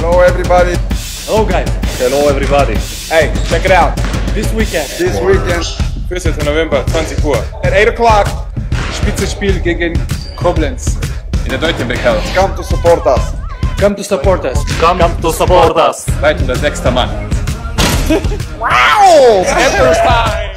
Hello everybody. Hello guys. Hello everybody. Hey, check it out. This weekend. 14. November, 20 Uhr. At 8 o'clock. Spitzenspiel gegen Koblenz. In der Deutschlandbeker. Come to support us. Come to support us. Come to support us. Weiter der 6. Mann. Wow! Emperor's time!